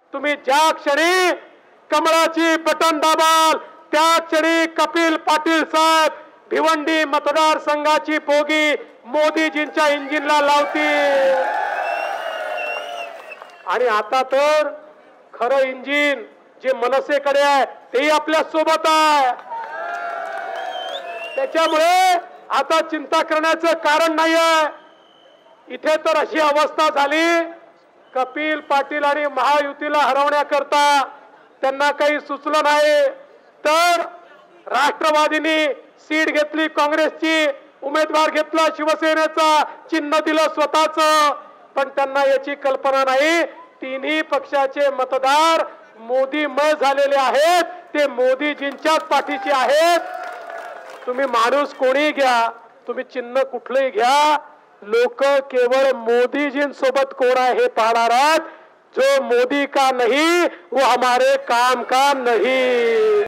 तुम्ही ज्या क्षणी कमळाची बटन दाबाल त्या क्षणी कपिल पाटील साहेब भिवंडी मतदारसंघाची बोगी मोदीजींच्या इंजिनला लावतील। आणि आता तर खरं इंजिन जे मनसेकडे आहे तेही आपल्या सोबत आहे। त्याच्यामुळे आता चिंता करण्याचं कारण नाहीये। इथे तर अशी अवस्था झाली, कपिल पाटील आणि महायुतीला हरवण्याकरता त्यांना काही सुचलं नाही, तर राष्ट्रवादीने सीट घेतली, काँग्रेसची उमेदवार घेतला, शिवसेनेचा चिन्ह दिलं स्वतःच, पण त्यांना याची कल्पना नाही तिन्ही पक्षाचे मतदार मोदीमय झालेले आहेत, ते मोदीजींच्याच पाठीचे आहेत। तुम्ही माणूस कोणी घ्या, तुम्ही चिन्ह कुठलंही घ्या, लोक केवळ मोदीजींसोबत कोण आहे हे पाहणार आहेत। जो मोदी का नहीं वो हमारे काम का नहीं।